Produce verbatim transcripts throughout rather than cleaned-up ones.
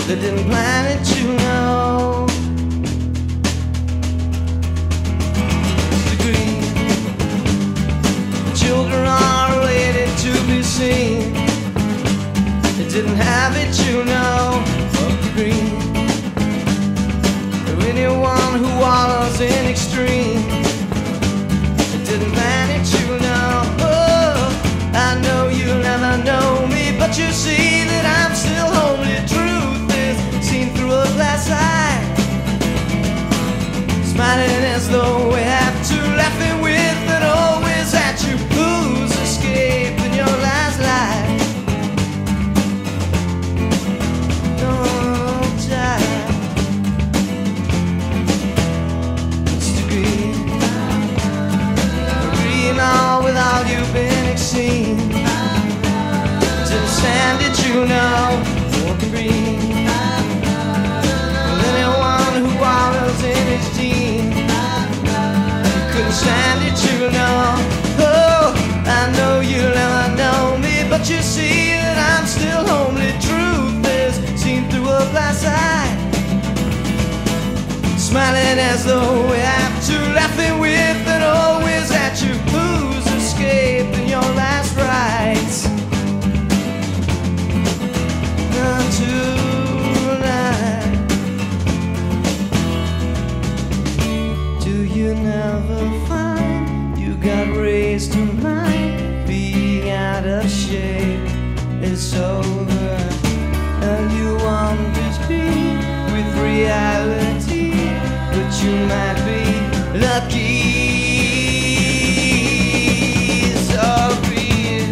They didn't plan it, you know. The green children are waiting to be seen. They didn't have it, you know. Of the green, or anyone who wallows in extreme. They didn't plan it, you know. Oh, I know you'll never know me, but you see that I'm still homely. Truth is seen through a glass eye, smiling as though we have to, laughing with and always at you. Who's escaping your last life? Don't die. It's the green, green all without you being seen. Didn't stand it, you know. Walking green, well, anyone who wallows in his jeans. Couldn't stand it, you know. Oh, I know you'll never know me, but you see that I'm still homely. Truth is seen through a glass eye, smiling as though we have to, laughing with and always at you. Who's escaping your last rites? None tonight. Do you never find you got raised to mind? Being out of shape is over, and you want to be with reality, but you might be lucky. So green,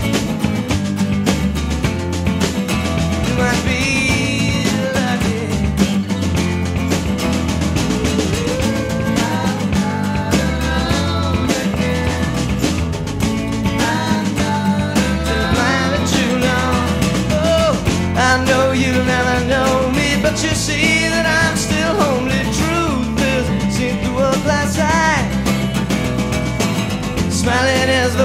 you might be lucky. I know you'll never know me, but you see that I'm still homely. Truth is seen through a glass eye, smiling as though